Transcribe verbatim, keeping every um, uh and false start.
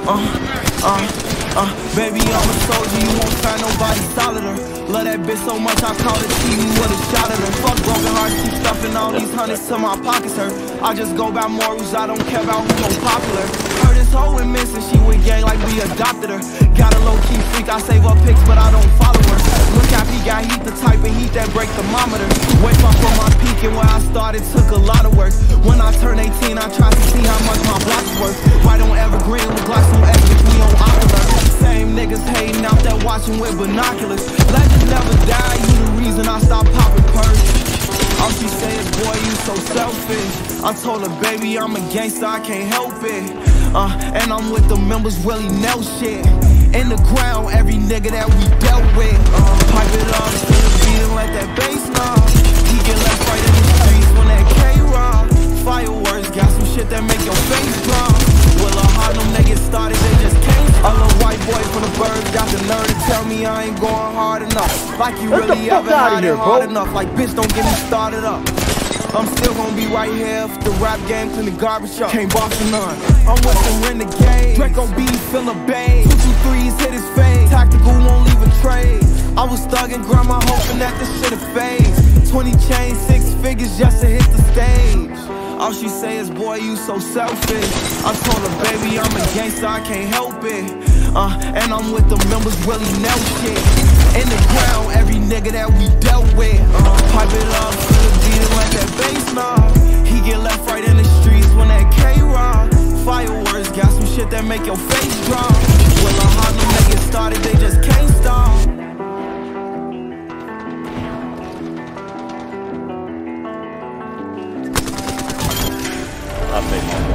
Uh, uh, uh, baby, I'm a soldier, you won't find nobody solider. Love that bitch so much, I call it T V with a shot at her. Fuck broken hearts, keep stuffing all these hundreds till my pockets hurt. I just go by morals, I don't care about who's so popular. Heard this hoe and missing, she with gang like we adopted her. Got a low-key freak, I save her pics, but I don't follow her. Look out, he got heat, the type of heat that break thermometer. Wake up from my peak and where I started took a lot of work. When I turned eighteen, I tried to see how much my block's worth. Right on Evergreen, look like some extras, we on Oculus. Same niggas hating out there watching with binoculars. Legends never die, you the reason I stopped popping perks. All she say is, boy, you so selfish. I told her, baby, I'm a gangster, I can't help it. Uh, and I'm with the members, really nail shit. In the ground, every nigga that we dealt with. Uh, pipe it up, feel the beat and let that bass knock. He get left right in the streets when that K-Rock. Fireworks, got some shit that make your face drop. Well, uh, how them niggas started, they just can't. A little white boy from the birds got the nerve to tell me I ain't going hard enough. Like you really ever had it hard enough. Like, bitch, don't get me started up. I'm still gonna be right here if the rap game clean the garbage up. Can't box for none. I'm with some renegades. Draco B, fill a bay. Two two threes hit his face. Tactical won't leave a trace. I was thugging, grandma hoping that this shit'll fade. Twenty chains, six figures just to hit the stage. All she say is, boy, you so selfish. I told her, baby, I'm a gangster, I can't help it. Uh, and I'm with the members, really nail shit. In the ground, every nigga that we dealt with. Uh, pipe it up, feel the beat and let that bass knock. He get left right in the streets when that K-Rock. Fireworks, got some shit that make your face drop. Well, uh, how them niggas started, they just can't stop. Update.